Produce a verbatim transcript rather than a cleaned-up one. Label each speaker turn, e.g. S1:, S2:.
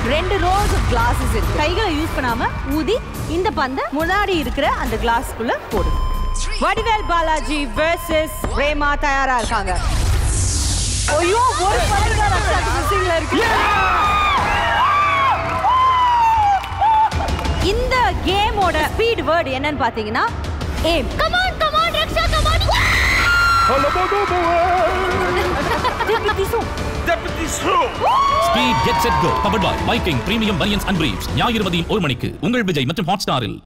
S1: ரெண்டு rose of classes இருக்கு. கைகளை யூஸ் பண்ணாம ஊதி இந்த பந்தை முன்னாடி இருக்கிற அந்த கிளாஸ்க்குள்ள போடு. வடிவேல் பாலாஜி வெர்சஸ் ரேமா தயாரா இருக்காங்க. ஐயோ ஒரு பந்து தான் ரக்ஷாக்கு மிஸ்ஸிங்ல இருக்கு. இந்த கேமோட ஸ்பீட் வேர்ட் என்னன்னு பாத்தீங்கன்னா aim. Come on, come on, Raksha, come on. Deputy Sue.
S2: Deputy Sue.
S3: Speed, get set, go. Powered by Viking Premium Bunions and Briefs. ஞாயிறு மதியம் ஒரு மணிக்கு உங்கள் விஜய் மற்றும் ஹாட்ஸ்டாரில்.